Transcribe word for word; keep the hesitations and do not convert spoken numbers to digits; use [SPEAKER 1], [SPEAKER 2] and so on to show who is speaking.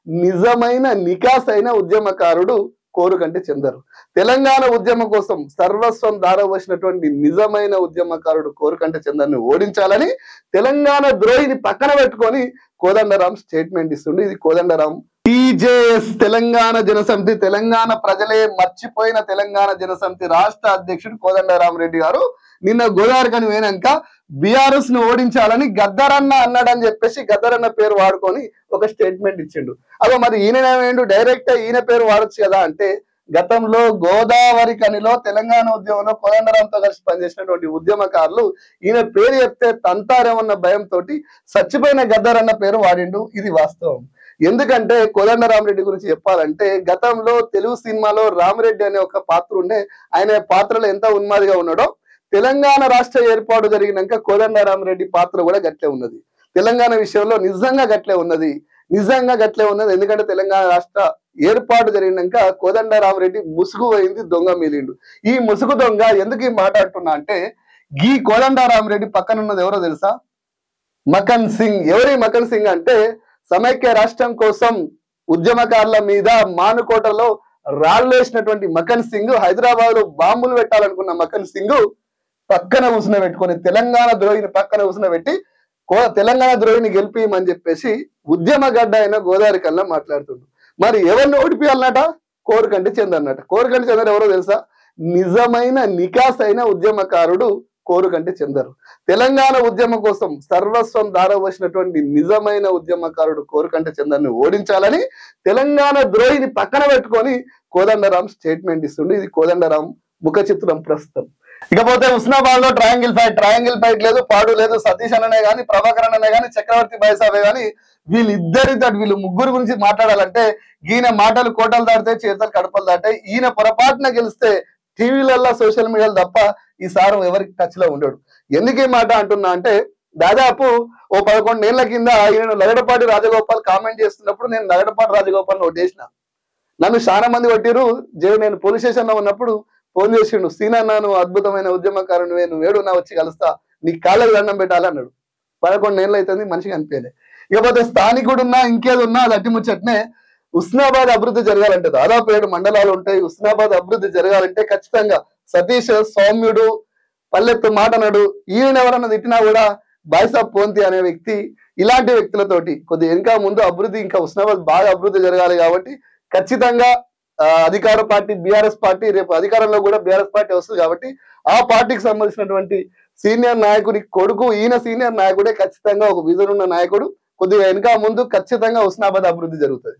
[SPEAKER 1] నిజమైన నికాసైన ఉద్యమకారుడు కోరుకంటి చందర్. తెలంగాణ ఉద్యమం కోసం సర్వస్వం దారవోసినటువంటి నిజమైన ఉద్యమకారుడు కోరుకంటి చందర్ని ఓడించాలని తెలంగాణ ద్రోహిని పక్కన పెట్టుకొని కోదండరాం స్టేట్మెంట్ ఇస్తుండే. ఇది కోదండరాం టీజేఎస్ తెలంగాణ జనసమితి, తెలంగాణ ప్రజలే మర్చిపోయిన తెలంగాణ జనసమితి రాష్ట్ర అధ్యక్షుడు కోదండరాం రెడ్డి గారు నిన్న గోదావరికని పోయినాక బీఆర్ఎస్ ను ఓడించాలని గద్దరన్న అన్నాడని చెప్పేసి గద్దరన్న పేరు వాడుకొని ఒక స్టేట్మెంట్ ఇచ్చిండు. అదో మరి ఈయన డైరెక్ట్ ఈయన పేరు వాడచ్చు కదా అంటే, గతంలో గోదావరి కనిలో తెలంగాణ ఉద్యమంలో కోదండరాంతో కలిసి పనిచేసినటువంటి ఉద్యమకారులు ఈయన పేరు చెప్తే తంతారేమన్న భయంతో చచ్చిపోయిన గద్దరన్న పేరు వాడిండు. ఇది వాస్తవం. ఎందుకంటే కోదండరాం రెడ్డి గురించి చెప్పాలంటే, గతంలో తెలుగు సినిమాలో రామరెడ్డి అనే ఒక పాత్ర ఉండే. ఆయన పాత్రలో ఎంత ఉన్మాదిగా ఉన్నాడో, తెలంగాణ రాష్ట్ర ఏర్పాటు జరిగినాక కోదండరాం రెడ్డి పాత్ర కూడా గట్లే ఉన్నది. తెలంగాణ విషయంలో నిజంగా గట్లే ఉన్నది నిజంగా గట్లే ఉన్నది ఎందుకంటే తెలంగాణ రాష్ట్ర ఏర్పాటు జరిగినాక కోదండరాం రెడ్డి ముసుగు పోయింది, దొంగ మిలిండు. ఈ ముసుగు దొంగ ఎందుకు ఈ మాట అంటున్నా అంటే, ఈ కోదండరాం రెడ్డి పక్కన ఉన్నది ఎవరో తెలుసా? మకన్ సింగ్. ఎవరి మకన్ సింగ్ అంటే, సమైక్య రాష్ట్రం కోసం ఉద్యమకారుల మీద మానుకోటలో రాళ్ళేసినటువంటి మకన్ సింగ్, హైదరాబాద్ లో బాంబులు పెట్టాలనుకున్న మకన్ సింగ్ పక్కన కూసున పెట్టుకొని తెలంగాణ ద్రోహిని పక్కన కూసున పెట్టి తెలంగాణ ద్రోహిని గెలిపియమని చెప్పేసి ఉద్యమ గడ్డ అయిన గోదావరి కన్నా మాట్లాడుతుండు. మరి ఎవరిని ఓడిపియాలన్నట? కోరుకంటి చందర్ అన్నట. కోరుకంటి చందర్ ఎవరో తెలుసా? నిజమైన నికాసైన ఉద్యమకారుడు కోరుకంటి చందర్. తెలంగాణ ఉద్యమం కోసం సర్వస్వం దారవోసినటువంటి నిజమైన ఉద్యమకారుడు కోరుకంటి చందర్ని ఓడించాలని తెలంగాణ ద్రోహిని పక్కన పెట్టుకొని కోదండరాం స్టేట్మెంట్ ఇస్తుండే. ఇది కోదండరాం ముఖ చిత్రం ప్రస్తుతం. ఇకపోతే ఉస్నాబాద్ లో ట్రయాంగిల్ ఫైట్ ట్రయాంగిల్ ఫైట్ లేదు, పాడు లేదు. సతీష్ అన్ననే గాని, ప్రభాకర్ అన్ననే గాని, చక్రవర్తి బైసావే గాని, వీళ్ళిద్దరితో వీళ్ళు ముగ్గురు గురించి మాట్లాడాలంటే ఈయన మాటలు కోటలు దాటితే చేతలు కడపలు దాటాయి. ఈయన పొరపాటున గెలిస్తే టీవీలలో సోషల్ మీడియాలో తప్ప ఈ సారు ఎవరికి టచ్ లో ఉండడు. ఎందుకే మాట అంటున్నా అంటే, దాదాపు ఓ పదకొండు ఏళ్ల కింద ఈయన లగడపాటి రాజగోపాల్ కామెంట్ చేస్తున్నప్పుడు నేను లగడపాటి రాజగోపాల్ ఓటేసిన. నన్ను చాలా మంది కొట్టిరు. జే నేను పోలీస్ స్టేషన్ లో ఉన్నప్పుడు ఫోన్ చేసిండు, సీనన్నా నువ్వు అద్భుతమైన ఉద్యమకారునివే, నువ్వు వేడు నా వచ్చి కలుస్తా, నీ కాళ్ళకి దండం పెట్టాలన్నాడు. పదకొండు ఏళ్ళు అవుతుంది, మనిషికి అనిపించలే. ఇకపోతే స్థానికుడున్నా ఇంకేదున్నా అది అట్టి ముచ్చట్నే. ఉస్నాబాద్ అభివృద్ధి జరగాలంటే దాదాపు ఏడు మండలాలు ఉంటాయి. ఉస్నాబాద్ అభివృద్ధి జరగాలంటే ఖచ్చితంగా సతీష్ సౌమ్యుడు, పల్లెత్తు మాటనడు, ఈయన ఎవరన్నా తిట్టినా కూడా బాయ్సాబ్ పోంతి అనే వ్యక్తి, ఇలాంటి వ్యక్తులతోటి కొద్దిగా ఇంకా ముందు అభివృద్ధి, ఇంకా ఉస్నాబాద్ బాగా అభివృద్ధి జరగాలి కాబట్టి ఖచ్చితంగా అధికార పార్టీ బీఆర్ఎస్ పార్టీ, రేపు అధికారంలో కూడా బీఆర్ఎస్ పార్టీ వస్తుంది కాబట్టి ఆ పార్టీకి సంబంధించినటువంటి సీనియర్ నాయకుడి కొడుకు, ఈయన సీనియర్ నాయకుడే ఖచ్చితంగా ఒక విజన్ ఉన్న నాయకుడు. కొద్దిగా వెనక ముందు ఖచ్చితంగా ఉస్నాబాద్ అభివృద్ధి జరుగుతుంది.